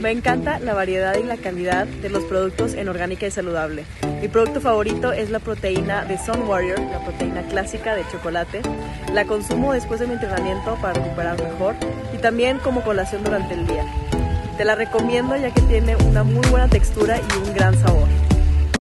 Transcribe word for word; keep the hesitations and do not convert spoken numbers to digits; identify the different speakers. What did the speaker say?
Speaker 1: Me encanta la variedad y la calidad de los productos en orgánica y saludable. Mi producto favorito es la proteína de Sun Warrior, la proteína clásica de chocolate. La consumo después de mi entrenamiento para recuperar mejor y también como colación durante el día. Te la recomiendo ya que tiene una muy buena textura y un gran sabor.